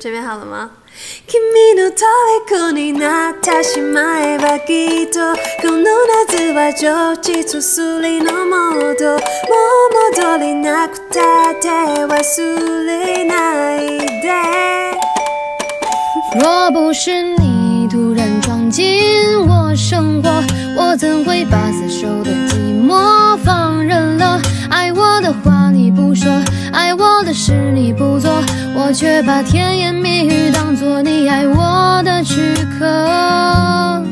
准备好了吗？君の虜になってしまえばきっとこの夏は充実するのもっともう戻りなくたって忘れないで。 若不是你突然闯进我生活，我怎会把死守的寂寞放任了？爱我的话你不说，爱我的事你不做，我却把甜言蜜语当作你爱我的躯壳。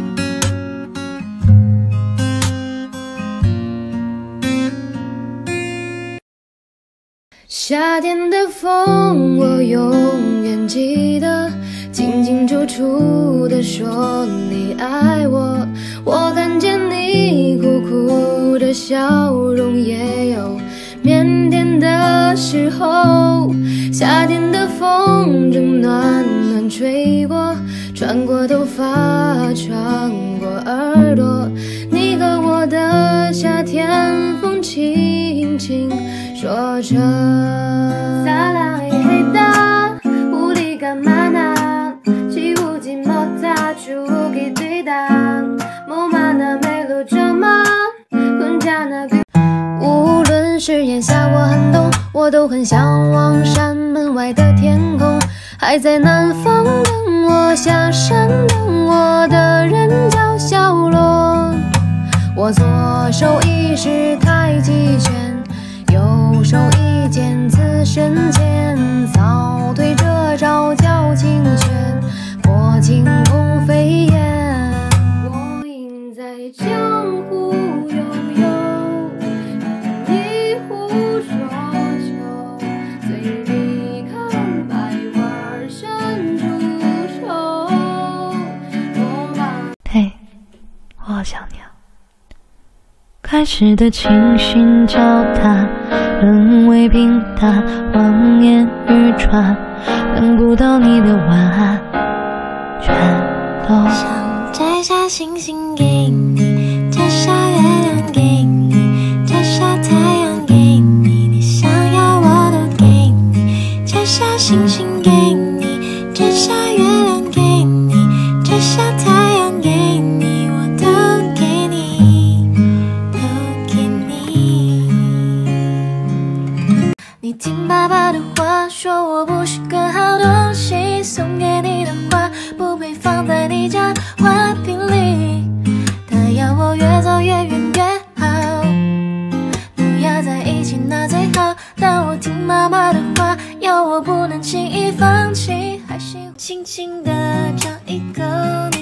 夏天的风我永远记得，清清楚楚地说你爱我，我看见你苦苦的笑容，也有腼腆的时候。夏天的风正暖暖吹过，穿过头发，穿过耳朵，你和我的夏天风轻轻说着。无论是炎夏或寒冬，我都很向往山门外的天空。还在南方等我，下山等我的人叫小罗。我左手一式太极拳，右手一剑刺身前，早退这招叫清泉，破轻功飞燕。我应在江湖悠悠，一壶浊酒，醉里看百花深处愁。 嘿，我好想你啊！开始的清新脚踏，沦为平淡，谎言愚传，等不到你的晚安，全都想摘下星星给你，摘下月亮给你，摘下太阳给你，你想要我都给你，摘下星星给你，摘下月亮给你，摘下太阳给你，我都给你，都给你。你听爸爸的话，说我不是个好东西，送给你的花不配放在你家花瓶里。他要我越走越远越好，不要在一起那最好。但我听妈妈的话，要我不能轻易放弃，还是轻轻地尝一口。